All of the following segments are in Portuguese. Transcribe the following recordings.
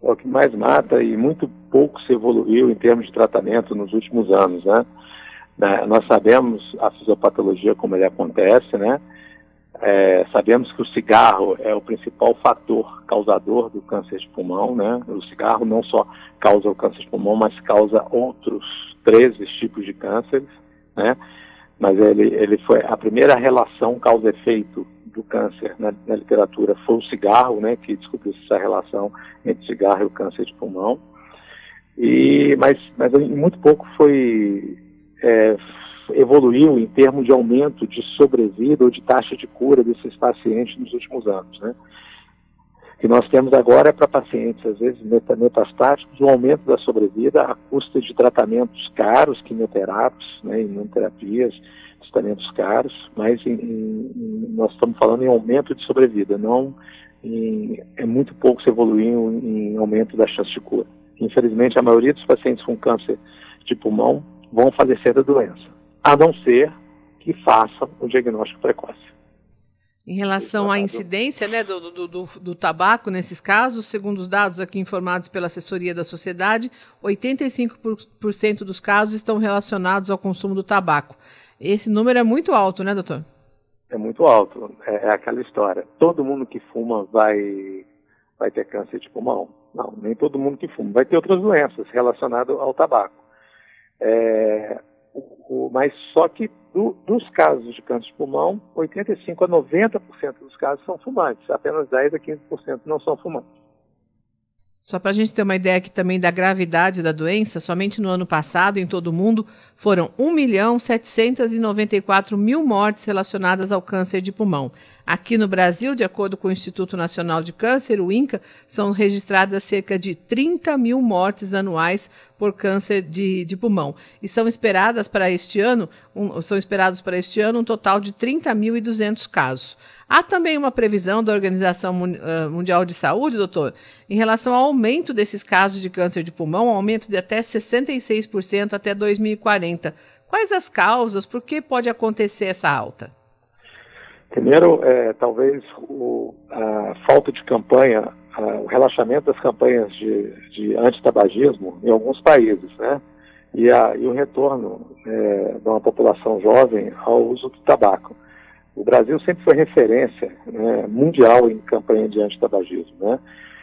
é o que mais mata e muito pouco se evoluiu em termos de tratamento nos últimos anos, né? Nós sabemos a fisiopatologia como ele acontece, né? Sabemos que o cigarro é o principal fator causador do câncer de pulmão, né? O cigarro não só causa o câncer de pulmão, mas causa outros 13 tipos de cânceres, né? Mas ele foi a primeira relação causa-efeito do câncer na literatura foi o cigarro, né? Que descobriu essa relação entre o cigarro e o câncer de pulmão. Mas muito pouco evoluiu em termos de aumento de sobrevida ou de taxa de cura desses pacientes nos últimos anos, né? O que nós temos agora é para pacientes, às vezes, metastáticos, o aumento da sobrevida à custa de tratamentos caros, quimioterápicos, né, imunoterapias, tratamentos caros, mas nós estamos falando em aumento de sobrevida, é muito pouco se evoluiu em aumento da chance de cura. Infelizmente, a maioria dos pacientes com câncer de pulmão vão falecer da doença, a não ser que façam o diagnóstico precoce. Em relação à incidência, né, do tabaco nesses casos, segundo os dados aqui informados pela assessoria da sociedade, 85% dos casos estão relacionados ao consumo do tabaco. Esse número é muito alto, né, doutor? É muito alto. É aquela história. Todo mundo que fuma vai ter câncer de pulmão? Não, nem todo mundo que fuma. Vai ter outras doenças relacionadas ao tabaco. Mas só que dos casos de câncer de pulmão, 85% a 90% dos casos são fumantes. Apenas 10% a 15% não são fumantes. Só para a gente ter uma ideia aqui também da gravidade da doença, somente no ano passado, em todo o mundo, foram 1.794.000 mortes relacionadas ao câncer de pulmão. Aqui no Brasil, de acordo com o Instituto Nacional de Câncer, o INCA, são registradas cerca de 30.000 mortes anuais por câncer de pulmão. E são esperados para este ano um total de 30.200 casos. Há também uma previsão da Organização Mundial de Saúde, doutor, em relação ao aumento desses casos de câncer de pulmão, um aumento de até 66% até 2040. Quais as causas? Por que pode acontecer essa alta? Primeiro, talvez a falta de campanha, o relaxamento das campanhas de antitabagismo em alguns países, né? E o retorno de uma população jovem ao uso do tabaco. O Brasil sempre foi referência, né, mundial em campanha de antitabagismo, né?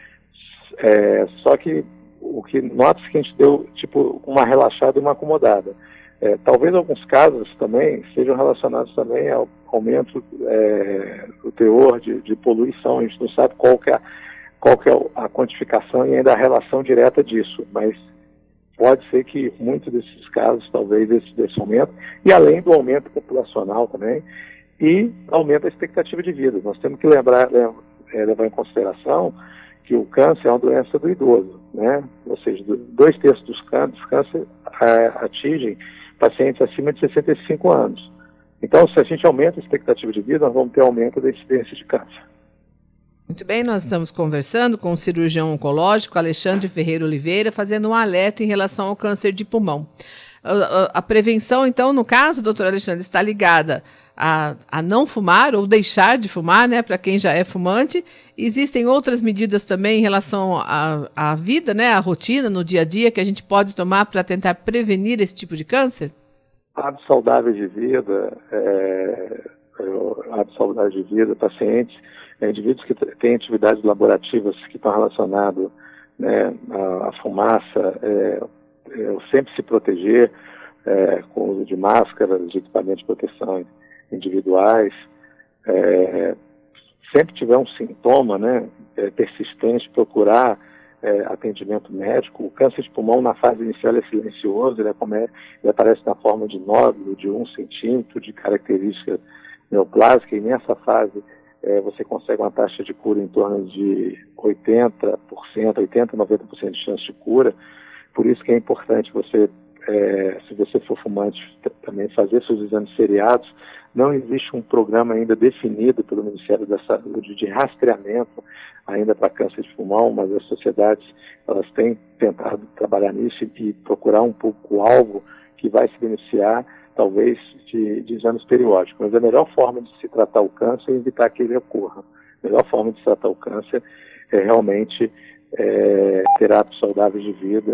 Só que nota-se que a gente deu uma relaxada e uma acomodada. Talvez alguns casos também sejam relacionados também ao aumento do teor de poluição. A gente não sabe qual que é a quantificação e ainda a relação direta disso, mas pode ser que muitos desses casos, talvez desse aumento, e além do aumento populacional também, e aumento da expectativa de vida. Nós temos que levar em consideração que o câncer é uma doença do idoso, né? Ou seja, 2/3 dos câncer atingem pacientes acima de 65 anos. Então, se a gente aumenta a expectativa de vida, nós vamos ter aumento da incidência de câncer. Muito bem, nós estamos conversando com o cirurgião oncológico Alexandre Ferreira Oliveira, fazendo um alerta em relação ao câncer de pulmão. A prevenção, então, no caso, doutor Alexandre, está ligada a não fumar ou deixar de fumar, né, para quem já é fumante. Existem outras medidas também em relação à vida, né, à rotina, no dia a dia, que a gente pode tomar para tentar prevenir esse tipo de câncer? Hábitos saudáveis de vida, pacientes, indivíduos que têm atividades laborativas que estão relacionadas, né, à fumaça, sempre se proteger com o uso de máscaras, de equipamentos de proteção individuais. Sempre tiver um sintoma, né, persistente, procurar atendimento médico. O câncer de pulmão na fase inicial é silencioso, ele aparece na forma de nódulo de 1 centímetro, de característica neoplásica, e nessa fase você consegue uma taxa de cura em torno de 80%, 90% de chance de cura. Por isso que é importante você, se você for fumante, também fazer seus exames seriados. Não existe um programa ainda definido pelo Ministério da Saúde de rastreamento ainda para câncer de pulmão, mas as sociedades elas têm tentado trabalhar nisso e procurar um público-alvo que vai se beneficiar, talvez, de exames periódicos. Mas a melhor forma de se tratar o câncer é evitar que ele ocorra. A melhor forma de se tratar o câncer é realmente ter hábitos saudáveis de vida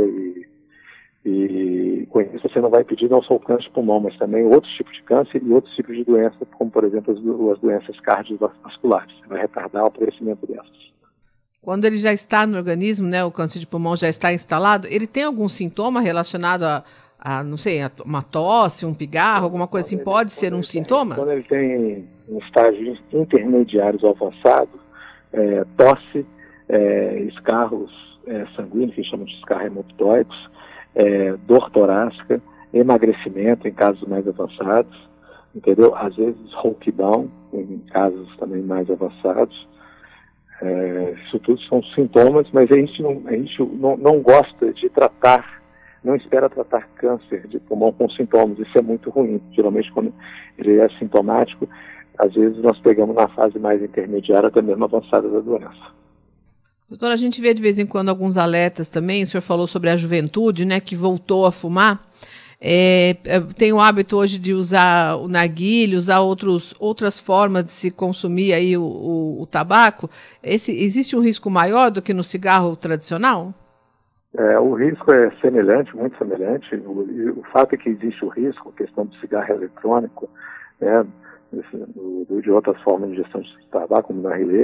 e com isso você não vai pedir não só o câncer de pulmão, mas também outros tipos de câncer e outros tipos de doenças, como por exemplo as doenças cardiovasculares. Você vai retardar o aparecimento dessas. Quando ele já está no organismo, né, o câncer de pulmão já está instalado, ele tem algum sintoma relacionado não sei, uma tosse, um pigarro, alguma coisa assim? Pode ser um sintoma? Quando ele tem um estágio intermediários ou avançado, tosse, escarros sanguíneos, que chamam de escarros hemoptóicos, dor torácica, emagrecimento em casos mais avançados, entendeu? Às vezes rouquidão, em casos também mais avançados. Isso tudo são sintomas, mas a gente não gosta de tratar, não espera tratar câncer de pulmão com sintomas. Isso é muito ruim. Geralmente, quando ele é sintomático, às vezes nós pegamos na fase mais intermediária, até mesmo avançada da doença. Doutor, a gente vê de vez em quando alguns alertas também. O senhor falou sobre a juventude, né, que voltou a fumar. Tem o hábito hoje de usar o narguilé, usar outras formas de se consumir aí o tabaco. Existe um risco maior do que no cigarro tradicional? O risco é semelhante, muito semelhante. O fato é que existe o risco, a questão do cigarro eletrônico, né, de outras formas de ingestão de tabaco, como narguilé,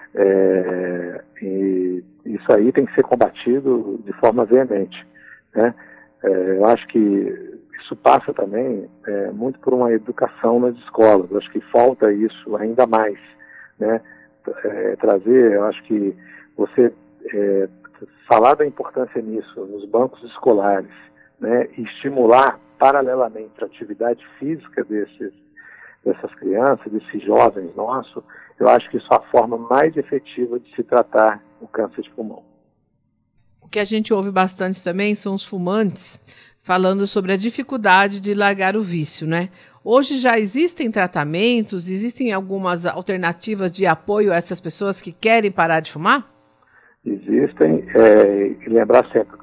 e isso aí tem que ser combatido de forma veemente, né? Eu acho que isso passa também muito por uma educação nas escolas. Eu acho que falta isso ainda mais, né? Trazer, eu acho que você falar da importância nisso nos bancos escolares, né? E estimular paralelamente a atividade física dessas crianças, desses jovens nossos, eu acho que isso é a forma mais efetiva de se tratar o câncer de pulmão. O que a gente ouve bastante também são os fumantes falando sobre a dificuldade de largar o vício, né? Hoje já existem tratamentos, existem algumas alternativas de apoio a essas pessoas que querem parar de fumar? Existem, e lembrar sempre,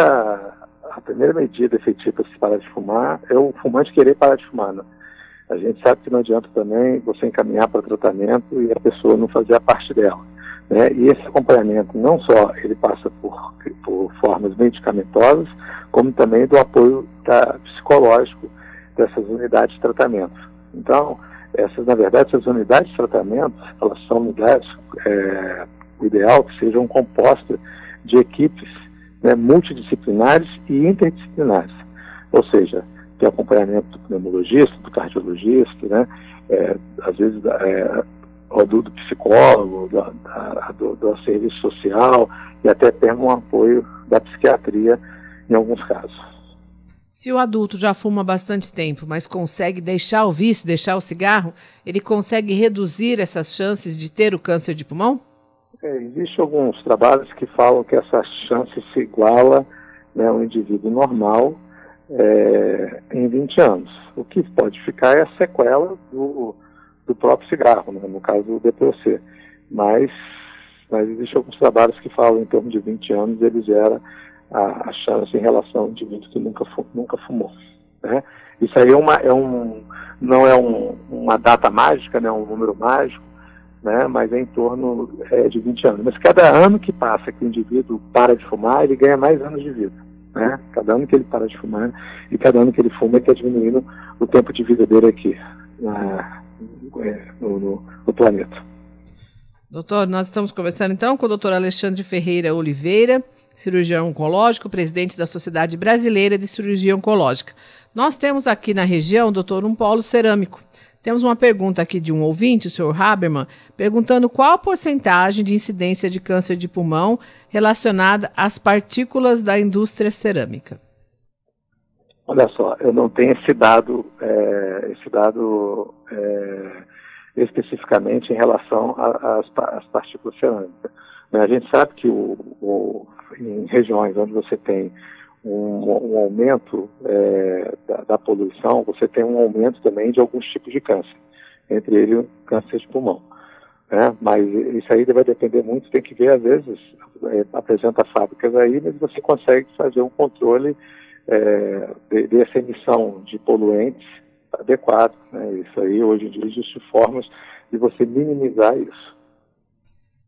a primeira medida efetiva para se parar de fumar é o fumante querer parar de fumar, né? A gente sabe que não adianta também você encaminhar para tratamento e a pessoa não fazer a parte dela, né? E esse acompanhamento não só ele passa por formas medicamentosas, como também do apoio psicológico dessas unidades de tratamento. Então, na verdade, essas unidades de tratamento, elas são unidades, o ideal que sejam compostas de equipes, né, multidisciplinares e interdisciplinares, ou seja, tem acompanhamento do pneumologista, do cardiologista, né, às vezes do psicólogo, do serviço social e até tem um apoio da psiquiatria em alguns casos. Se o adulto já fuma há bastante tempo, mas consegue deixar o vício, deixar o cigarro, ele consegue reduzir essas chances de ter o câncer de pulmão? Existem alguns trabalhos que falam que essa chance se iguala, né, ao indivíduo normal em 20 anos. O que pode ficar é a sequela do próprio cigarro, né, no caso do DPOC. Mas existem alguns trabalhos que falam em torno de 20 anos ele gera a chance em relação ao indivíduo que nunca fumou, né? Isso aí não é uma data mágica, né, um número mágico, né, mas é em torno de 20 anos. Mas cada ano que passa que o indivíduo para de fumar, ele ganha mais anos de vida, né? Cada ano que ele para de fumar e cada ano que ele fuma, ele está diminuindo o tempo de vida dele aqui no planeta. Doutor, nós estamos conversando então com o doutor Alexandre Ferreira Oliveira, cirurgião oncológico, presidente da Sociedade Brasileira de Cirurgia Oncológica. Nós temos aqui na região, doutor, um polo cerâmico. Temos uma pergunta aqui de um ouvinte, o senhor Haberman, perguntando qual a porcentagem de incidência de câncer de pulmão relacionada às partículas da indústria cerâmica. Olha só, eu não tenho esse dado especificamente em relação às partículas cerâmicas. A gente sabe que em regiões onde você tem um aumento da poluição, você tem um aumento também de alguns tipos de câncer, entre eles o câncer de pulmão, né? Mas isso aí vai depender muito, tem que ver, às vezes, apresenta fábricas aí, mas você consegue fazer um controle dessa emissão de poluentes adequado, né? Isso aí, hoje em dia, existem formas de você minimizar isso.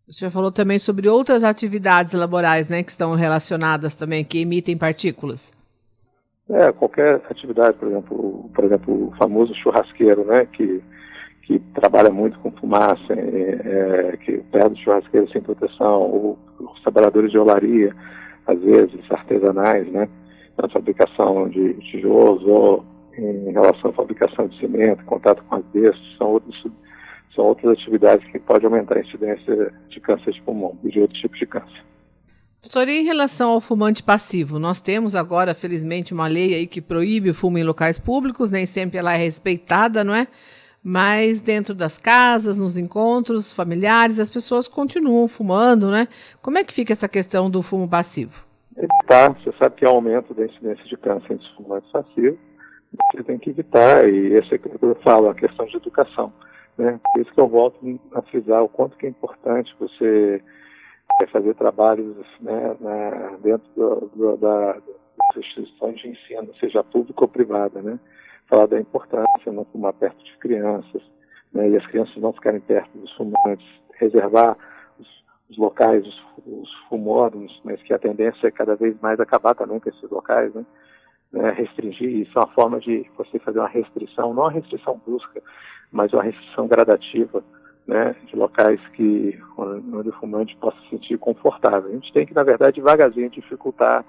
O senhor falou também sobre outras atividades laborais, né, que estão relacionadas também, que emitem partículas. Qualquer atividade, por exemplo, o famoso churrasqueiro, né, que trabalha muito com fumaça, que perde o churrasqueiro sem proteção, os trabalhadores de olaria, às vezes artesanais, né, na fabricação de tijolos ou em relação à fabricação de cimento, contato com asbesto, são outras atividades que podem aumentar a incidência de câncer de pulmão e de outros tipos de câncer. Doutor, e em relação ao fumante passivo, nós temos agora, felizmente, uma lei aí que proíbe o fumo em locais públicos, nem sempre ela é respeitada, não é? Mas dentro das casas, nos encontros familiares, as pessoas continuam fumando, né? Como é que fica essa questão do fumo passivo? Você sabe que há aumento da incidência de câncer entre os fumantes passivos, você tem que evitar, e esse é que eu falo, a questão de educação, né? Por isso que eu volto a frisar o quanto que é importante você fazer trabalhos, né, dentro das instituições de ensino, seja pública ou privada, né? Falar da importância de não fumar perto de crianças, né, e as crianças não ficarem perto dos fumantes, reservar os locais, os fumódromos, mas que a tendência é cada vez mais acabar também com esses locais, né? Restringir, isso é uma forma de você fazer uma restrição, não uma restrição brusca, mas uma restrição gradativa, né, de locais onde o fumante possa se sentir confortável. A gente tem que, na verdade, devagarzinho dificultar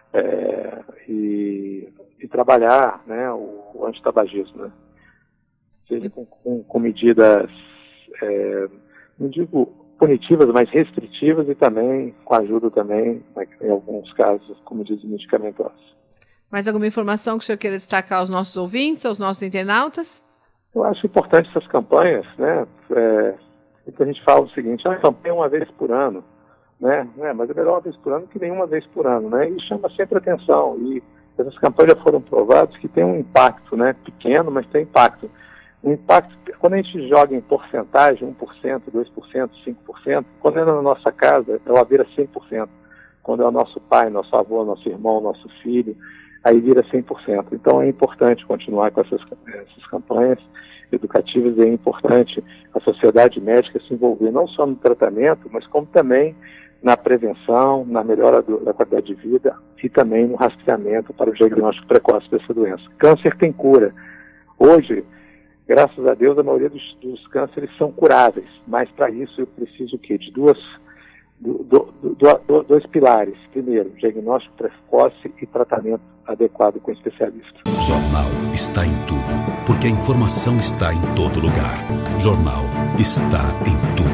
e trabalhar, né, o antitabagismo, né? Seja com medidas, não digo punitivas, mas restritivas e também com ajuda também, em alguns casos, como medidas medicamentosas. Mais alguma informação que o senhor queira destacar aos nossos ouvintes, aos nossos internautas? Eu acho importante essas campanhas, né? Então a gente fala o seguinte, a campanha é uma vez por ano, né? Mas é melhor uma vez por ano que nenhuma vez por ano, né? E chama sempre atenção. E essas campanhas já foram provadas que tem um impacto, né? Pequeno, mas tem impacto. O impacto, quando a gente joga em porcentagem, 1%, 2%, 5%, quando é na nossa casa, ela vira 100%. Quando é o nosso pai, nosso avô, nosso irmão, nosso filho, aí vira 100%. Então é importante continuar com essas campanhas educativas, e é importante a sociedade médica se envolver não só no tratamento, mas como também na prevenção, na melhora da qualidade de vida e também no rastreamento para o diagnóstico precoce dessa doença. Câncer tem cura. Hoje, graças a Deus, a maioria dos cânceres são curáveis, mas para isso eu preciso de dois pilares. Primeiro, diagnóstico precoce e tratamento adequado com especialista. O Jornal está em tudo, porque a informação está em todo lugar. Jornal está em tudo.